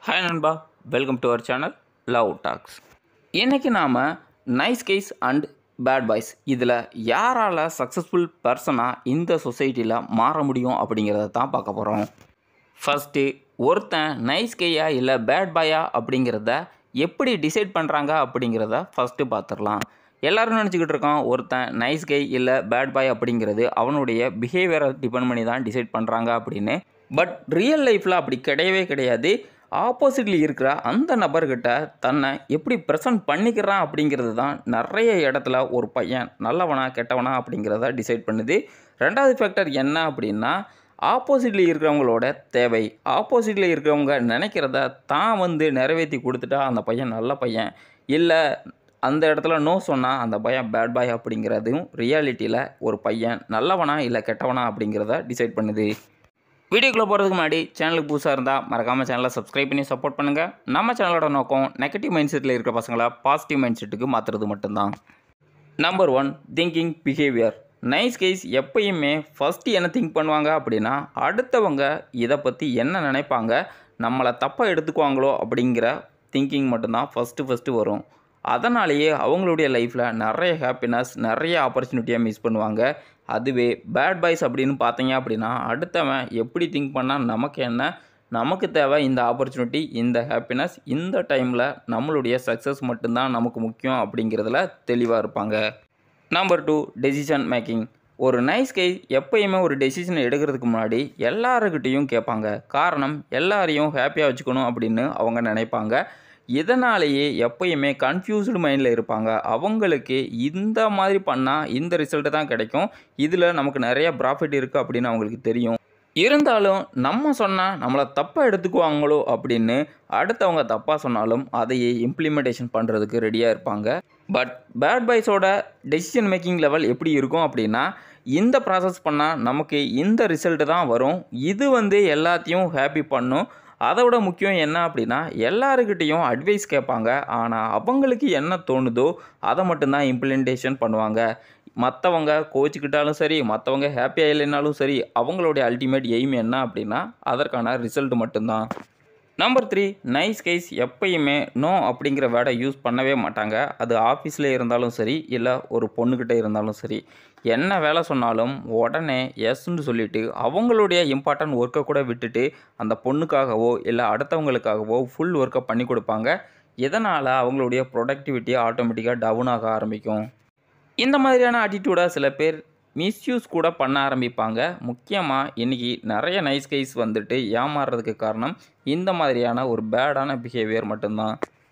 Hi நண்பா, welcome to our channel love talks. இன்றைக்கி நாம் nice guys and bad boys இதில் யாரால் சக்ஸஸ்ஃபுல் பர்சனாக இந்த சொசைட்டியில் மாற முடியும் அப்படிங்கிறத தான் பார்க்க போகிறோம். ஃபஸ்ட்டு, ஒருத்தன் நைஸ் கேயா இல்லை பேட் பாயா அப்படிங்கிறத எப்படி டிசைட் பண்ணுறாங்க அப்படிங்கிறத ஃபஸ்ட்டு பார்த்துடலாம். எல்லோரும் நினச்சிக்கிட்டு இருக்கோம் ஒருத்தன் நைஸ் கை இல்லை பேட் பாய் அப்படிங்கிறது அவனுடைய பிஹேவியரை டிபெண்ட் பண்ணி தான் டிசைட் பண்ணுறாங்க அப்படின்னு. பட் ரியல் லைஃப்பில் அப்படி கிடையவே கிடையாது. ஆப்போசிட்லி இருக்கிற அந்த நபர்கிட்ட தன்னை எப்படி ப்ரெசன்ட் பண்ணிக்கிறான் அப்படிங்கிறது தான் நிறைய இடத்துல ஒரு பையன் நல்லவனா கெட்டவனா அப்படிங்கிறத டிசைட் பண்ணுது. ரெண்டாவது ஃபேக்டர் என்ன அப்படின்னா, ஆப்போசிட்டில் இருக்கிறவங்களோட தேவை. ஆப்போசிட்டில் இருக்கிறவங்க நினைக்கிறத தான் நிறைவேற்றி கொடுத்துட்டா அந்த பையன் நல்ல பையன், இல்லை அந்த இடத்துல நோ சொன்னால் அந்த பையன் பேட் பாய் அப்படிங்கிறதும் ரியாலிட்டியில் ஒரு பையன் நல்லவனா இல்லை கெட்டவனா அப்படிங்கிறத டிசைட் பண்ணுது. வீடியோக்குள்ளே போகிறதுக்கு முன்னாடி சேனலுக்கு புதுசாக இருந்தால் மறக்காமல் சேனலை சப்ஸ்கிரைப் பண்ணி சப்போர்ட் பண்ணுங்கள். நம்ம சேனலோட நோக்கம் நெகட்டிவ் மைண்ட் செட்டில் இருக்கிற பசங்களை பாசிட்டிவ் மைண்ட் செட்டுக்கு மாற்றுறது மட்டும்தான். Number 1, thinking behaviour. Nice guys எப்பயுமே ஃபஸ்ட்டு என்ன திங்க் பண்ணுவாங்க அப்படின்னா, அடுத்தவங்க இதை பற்றி என்ன நினைப்பாங்க, நம்மளை தப்பாக எடுத்துக்குவாங்களோ அப்படிங்கிற திங்கிங் மட்டும்தான் ஃபஸ்ட்டு வரும். அதனாலேயே அவங்களுடைய லைஃப்பில் நிறைய ஹாப்பினஸ், நிறைய ஆப்பர்ச்சுனிட்டியாக மிஸ் பண்ணுவாங்க. அதுவே பேட் பாய்ஸ் அப்படின்னு பார்த்தீங்க அப்படின்னா, அடுத்தவன் எப்படி திங்க் பண்ணால் நமக்கு என்ன, நமக்கு தேவை இந்த ஆப்பர்ச்சுனிட்டி, இந்த ஹாப்பினஸ், இந்த டைமில் நம்மளுடைய சக்ஸஸ் மட்டும்தான் நமக்கு முக்கியம் அப்படிங்கிறதுல தெளிவாக இருப்பாங்க. Number 2, decision making. ஒரு நைஸ் கை எப்பயுமே ஒரு டெசிஷன் எடுக்கிறதுக்கு முன்னாடி எல்லாருக்கிட்டையும் கேட்பாங்க. காரணம், எல்லாரையும் ஹாப்பியாக வச்சுக்கணும் அப்படின்னு அவங்க நினைப்பாங்க. இதனாலேயே எப்பயுமே கன்ஃபியூஸ்டு மைண்டில் இருப்பாங்க. அவங்களுக்கு இந்த மாதிரி பண்ணால் இந்த ரிசல்ட்டு தான் கிடைக்கும், இதில் நமக்கு நிறைய ப்ராஃபிட் இருக்குது அப்படின்னு அவங்களுக்கு தெரியும். இருந்தாலும் நம்ம சொன்னால் நம்மளை தப்பாக எடுத்துக்குவாங்களோ அப்படின்னு அடுத்தவங்க தப்பாக சொன்னாலும் அதையே இம்ப்ளிமெண்டேஷன் பண்ணுறதுக்கு ரெடியாக இருப்பாங்க. பட் பேட் பாய்ஸோட டெசிஷன் மேக்கிங் லெவல் எப்படி இருக்கும் அப்படின்னா, இந்த ப்ராசஸ் பண்ணால் நமக்கு இந்த ரிசல்ட்டு தான் வரும், இது எல்லாத்தையும் ஹாப்பி பண்ணும். அதை விட முக்கியம் என்ன அப்படின்னா, எல்லாருக்கிட்டையும் அட்வைஸ் கேட்பாங்க. ஆனால் அவங்களுக்கு என்ன தோணுதோ அதை மட்டும்தான் இம்ப்ளிமெண்டேஷன் பண்ணுவாங்க. மற்றவங்க கோச்சிக்கிட்டாலும் சரி, மற்றவங்க ஹாப்பியாக இல்லைனாலும் சரி, அவங்களுடைய அல்டிமேட் எய்ம் என்ன அப்படின்னா அதற்கான ரிசல்ட் மட்டும்தான். நம்பர் 3, நைஸ் கைஸ் எப்பயுமே நோ அப்படிங்கிற வேர்டை யூஸ் பண்ணவே மாட்டாங்க. அது ஆஃபீஸில் இருந்தாலும் சரி, இல்லை ஒரு பொண்ணுக்கிட்ட இருந்தாலும் சரி. என்ன வேலை சொன்னாலும் உடனே எஸ்ன்னு சொல்லிவிட்டு அவங்களுடைய இம்பார்ட்டன்ட் ஒர்க்கை கூட விட்டுட்டு அந்த பொண்ணுக்காகவோ இல்லை அடுத்தவங்களுக்காகவோ ஃபுல் ஒர்க்கை பண்ணி கொடுப்பாங்க. இதனால் அவங்களுடைய ப்ரொடக்டிவிட்டி ஆட்டோமேட்டிக்காக டவுன் ஆக ஆரம்பிக்கும். இந்த மாதிரியான ஆட்டிடியூடாக சில பேர் மிஸ்யூஸ் கூட பண்ண ஆரம்பிப்பாங்க. முக்கியமாக இன்றைக்கி நிறைய நைஸ் கைஸ் ஏமாறுறதுக்கு காரணம் இந்த மாதிரியான ஒரு பேடான பிஹேவியர் மட்டும்தான்.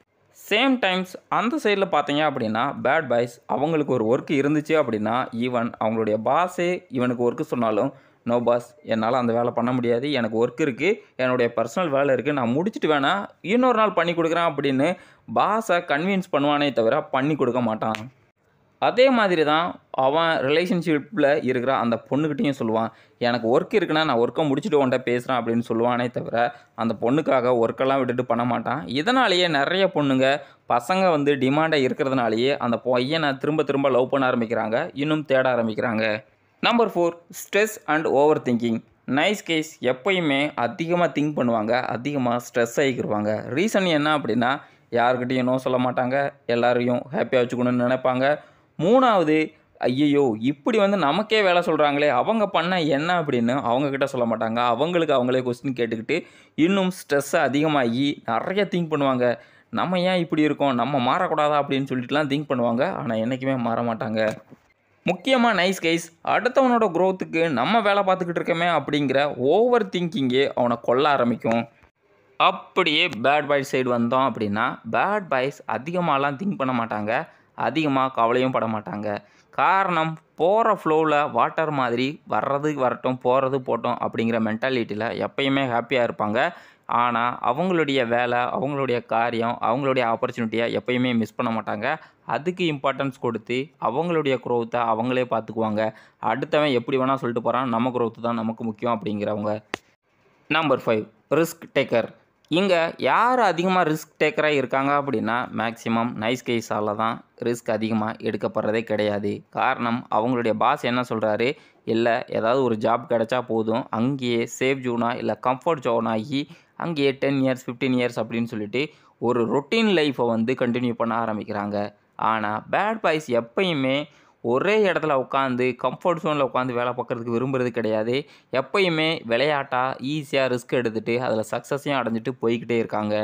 சேம் டைம்ஸ் அந்த சைடில் பார்த்தீங்க அப்படின்னா, பேட் பாய்ஸ் அவங்களுக்கு ஒரு ஒர்க் இருந்துச்சு அப்படின்னா, ஈவன் அவங்களுடைய பாஸே இவனுக்கு ஒர்க்கு சொன்னாலும், நோ பாஸ், என்னால் அந்த வேலை பண்ண முடியாது, எனக்கு ஒர்க் இருக்குது, என்னுடைய பர்சனல் வேலை இருக்குது, நான் முடிச்சுட்டு வேணா இன்னொரு நாள் பண்ணி கொடுக்குறேன் அப்படின்னு பாஸை கன்வின்ஸ் பண்ணுவானே தவிர பண்ணி கொடுக்க மாட்டான். அதே மாதிரி தான் அவன் ரிலேஷன்ஷிப்பில் இருக்கிற அந்த பொண்ணுக்கிட்டையும் சொல்லுவான், எனக்கு ஒர்க் இருக்குன்னா நான் ஒர்க்கை முடிச்சுட்டு உன்ட்ட பேசுகிறேன் அப்படின்னு சொல்லுவானே தவிர அந்த பொண்ணுக்காக ஒர்க்கெல்லாம் விட்டுட்டு பண்ண மாட்டான். இதனாலேயே நிறைய பொண்ணுங்க பசங்க டிமாண்டாக இருக்கிறதுனாலேயே அந்த பையனை திரும்ப லவ் பண்ண ஆரம்பிக்கிறாங்க, இன்னும் தேட ஆரம்பிக்கிறாங்க. Number 4, stress and overthinking. Nice guys எப்பயுமே அதிகமாக திங்க் பண்ணுவாங்க, அதிகமாக ஸ்ட்ரெஸ் ஆகிக்கிடுவாங்க. ரீசன் என்ன அப்படின்னா, யாருக்கிட்டையும் நோ சொல்ல மாட்டாங்க, எல்லாரையும் ஹாப்பியாக வச்சுக்கணும்னு நினைப்பாங்க. 3வது, ஐயையோ இப்படி நமக்கே வேலை சொல்கிறாங்களே அவங்க பண்ண என்ன அப்படின்னு அவங்கக்கிட்ட சொல்ல மாட்டாங்க. அவங்களுக்கு அவங்களே கொஸ்டின் கேட்டுக்கிட்டு இன்னும் ஸ்ட்ரெஸ்ஸை அதிகமாகி நிறைய திங்க் பண்ணுவாங்க. நம்ம ஏன் இப்படி இருக்கோம், நம்ம மாறக்கூடாதா அப்படின்னு சொல்லிட்டுலாம் திங்க் பண்ணுவாங்க. ஆனால் என்றைக்குமே மாற மாட்டாங்க. முக்கியமாக நைஸ் கைஸ் அடுத்தவனோட க்ரோத்துக்கு நம்ம வேலை பார்த்துக்கிட்டு இருக்கோமே அப்படிங்கிற ஓவர் திங்கிங்கே அவனை கொல்ல ஆரம்பிக்கும். அப்படியே பேட் பாய்ஸ் சைடு வந்தோம் அப்படின்னா, பேட் பாய்ஸ் அதிகமாகலாம் திங்க் பண்ண மாட்டாங்க, அதிகமாக கவலையும் பட மாட்டாங்க. காரணம், போகிற ஃப்ளோவில் வாட்டர் மாதிரி வர்றது வரட்டும், போகிறது போட்டோம் அப்படிங்கிற மென்டாலிட்டியில் எப்பயுமே ஹாப்பியாக இருப்பாங்க. ஆனால் அவங்களுடைய வேலை, அவங்களுடைய காரியம், அவங்களுடைய ஆப்பர்ச்சுனிட்டியை எப்பயுமே மிஸ் பண்ண மாட்டாங்க. அதுக்கு இம்பார்ட்டன்ஸ் கொடுத்து அவங்களுடைய க்ரோத்தை அவங்களே பார்த்துக்குவாங்க. அடுத்தவன் எப்படி வேணால் சொல்லிட்டு போகிறான், நம்ம க்ரோத்து தான் நமக்கு முக்கியம் அப்படிங்கிறவங்க. Number 5, risk taker. இங்கே யார் அதிகமாக ரிஸ்க் டேக்கராக இருக்காங்க அப்படின்னா, மேக்ஸிமம் நைஸ் கேஸால் தான் ரிஸ்க் அதிகமாக எடுக்கப்படுறதே கிடையாது. காரணம், அவங்களுடைய பாஸ் என்ன சொல்கிறாரு, இல்லை ஏதாவது ஒரு ஜாப் கிடச்சா போதும், அங்கேயே சேஃப் ஜோனாக இல்லை கம்ஃபர்ட் ஜோன் ஆகி அங்கேயே 10 இயர்ஸ் 15 இயர்ஸ் அப்படின்னு சொல்லிட்டு ஒரு ரொட்டீன் லைஃப்பை வந்து கண்டினியூ பண்ண ஆரம்பிக்கிறாங்க. ஆனால் பேட் பாய்ஸ் எப்பயுமே ஒரே இடத்துல உட்காந்து கம்ஃபர்ட் ஜோனில் உட்காந்து வேலை பார்க்குறதுக்கு விரும்புறது கிடையாது. எப்பயுமே விளையாட்டாக ஈஸியாக ரிஸ்க் எடுத்துகிட்டு அதில் சக்ஸஸையும் அடைஞ்சிட்டு போய்கிட்டே இருக்காங்க.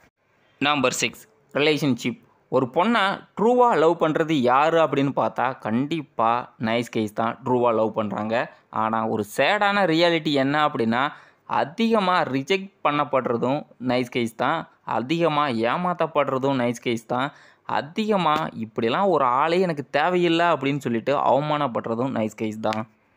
Number 6 relationship. ஒரு பொண்ணை ட்ரூவாக லவ் பண்ணுறது யார் அப்படின்னு பார்த்தா கண்டிப்பாக நைஸ் கைஸ் தான் ட்ரூவாக லவ் பண்ணுறாங்க. ஆனால் ஒரு சேடான ரியாலிட்டி என்ன அப்படின்னா அதிகமாக ரிஜெக்ட் பண்ணப்படுறதும் நைஸ் கைஸ் தான், அதிகமாக ஏமாற்றப்படுறதும் நைஸ் கைஸ் தான், அதிகமாக இப்படிலாம் ஒரு ஆளே எனக்கு தேவையில்லை அப்படின்னு சொல்லிட்டு அவமானப்படுறதும் நைஸ் கைஸ் தான்.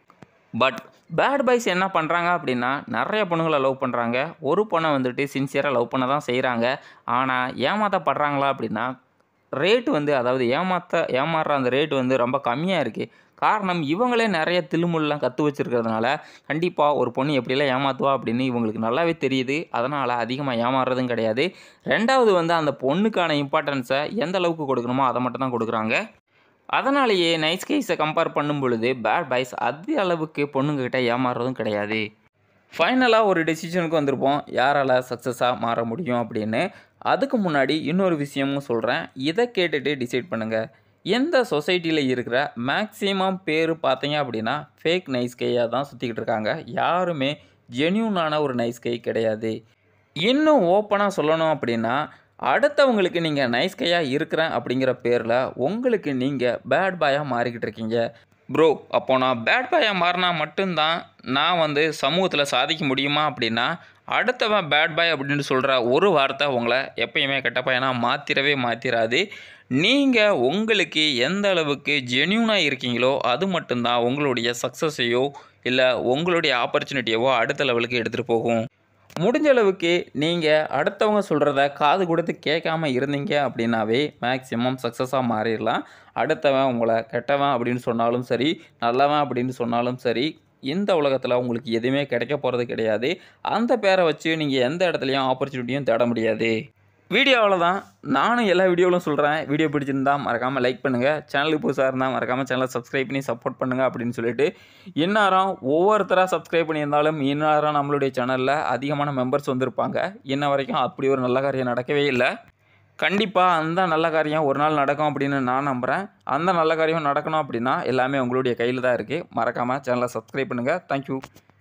பட் பேட் பாய்ஸ் என்ன பண்ணுறாங்க அப்படின்னா நிறைய பொண்ணுங்களை லவ் பண்ணுறாங்க. ஒரு பொண்ணை வந்துட்டு சின்சியராக லவ் பண்ண தான் செய்கிறாங்க. ஆனால் ஏமாற்றப்படுறாங்களா அப்படின்னா ரேட்டு வந்து அதாவது ஏமாறுற அந்த ரேட்டு வந்து ரொம்ப கம்மியாக இருக்குது. காரணம் இவங்களே நிறைய தில்லுமுல்லாம் கற்று வச்சுருக்கிறதுனால கண்டிப்பாக ஒரு பொண்ணு எப்படிலாம் ஏமாற்றுவா அப்படின்னு இவங்களுக்கு நல்லாவே தெரியுது. அதனால் அதிகமாக ஏமாறுறதும் கிடையாது. ரெண்டாவது வந்து அந்த பொண்ணுக்கான இம்பார்ட்டன்ஸை எந்த அளவுக்கு கொடுக்கணுமோ அதை மட்டும் தான் கொடுக்குறாங்க. அதனாலேயே நைஸ் கைஸை கம்பேர் பண்ணும் பொழுது பேட் பாய்ஸ் அதிக அளவுக்கு பொண்ணுங்ககிட்ட ஏமாறுறதும் கிடையாது. ஃபைனலாக ஒரு டெசிஷனுக்கு வந்திருப்போம் யாரால் சக்ஸஸாக மாற முடியும் அப்படின்னு. அதுக்கு முன்னாடி இன்னொரு விஷயமும் சொல்கிறேன், இதை கேட்டுட்டு டிசைட் பண்ணுங்கள். எந்த சொசைட்டியில் இருக்கிற மேக்ஸிமம் பேர் பார்த்தீங்க அப்படின்னா ஃபேக் நைஸ் கையாக தான் சுற்றிக்கிட்டு இருக்காங்க. யாருமே ஜென்யூனான ஒரு நைஸ் கை கிடையாது. இன்னும் ஓப்பனாக சொல்லணும் அப்படின்னா அடுத்தவங்களுக்கு நீங்கள் நைஸ் கையாக இருக்கிறேன் அப்படிங்கிற பேரில் உங்களுக்கு நீங்கள் பேட் பாயாக மாறிக்கிட்டு இருக்கீங்க. ப்ரோ அப்போ நான் பேட் பாயாக மாறினா மட்டும்தான் நான் வந்து சமூகத்தில் சாதிக்க முடியுமா அப்படின்னா அடுத்தவன் பேட் பாய் அப்படின்னு சொல்கிற ஒரு வார்த்தை உங்களை எப்பயுமே கெட்ட பையனாக மாற்றிராது. நீங்கள் உங்களுக்கு எந்த அளவுக்கு ஜென்யூனாக இருக்கீங்களோ அது மட்டும்தான் உங்களுடைய சக்ஸஸையோ இல்லை உங்களுடைய ஆப்பர்ச்சுனிட்டியவோ அடுத்த லெவலுக்கு எடுத்துகிட்டு போகும். முடிஞ்ச அளவுக்கு நீங்கள் அடுத்தவங்க சொல்கிறத காது கொடுத்து கேட்காம இருந்தீங்க அப்படின்னாவே மேக்ஸிமம் சக்ஸஸாக மாறிடலாம். அடுத்தவன் உங்களை கெட்டவன் அப்படின்னு சொன்னாலும் சரி, நல்லவன் அப்படின்னு சொன்னாலும் சரி, இந்த உலகத்தில் உங்களுக்கு எதுவுமே கிடைக்க போகிறது கிடையாது. அந்த பேரை வச்சு நீங்கள் எந்த இடத்துலையும் ஆப்பர்ச்சுனிட்டியும் தேட முடியாது. வீடியோவில் தான் நானும் எல்லா வீடியோவிலும் சொல்கிறேன். வீடியோ பிடிச்சிருந்தா மறக்காமல் லைக் பண்ணுங்கள். சேனலுக்கு புதுசாக இருந்தால் மறக்காமல் சேனலை சப்ஸ்கிரைப் பண்ணி சப்போர்ட் பண்ணுங்கள் அப்படின்னு சொல்லிட்டு இந்நேரம் ஒவ்வொருத்தராக சப்ஸ்கிரைப் பண்ணியிருந்தாலும் இந்நேரம் நம்மளுடைய சேனலில் அதிகமான மெம்பர்ஸ் வந்திருப்பாங்க. இன்ன வரைக்கும் அப்படி ஒரு நல்ல காரியம் நடக்கவே இல்லை. கண்டிப்பாக அந்த நல்ல காரியம் ஒரு நாள் நடக்கும் அப்படின்னு நான் நம்புகிறேன். அந்த நல்ல காரியம் நடக்கணும் அப்படின்னா எல்லாமே உங்களுடைய கையில் தான் இருக்குது. மறக்காமல் சேனலை சப்ஸ்கிரைப் பண்ணுங்கள். தேங்க்யூ.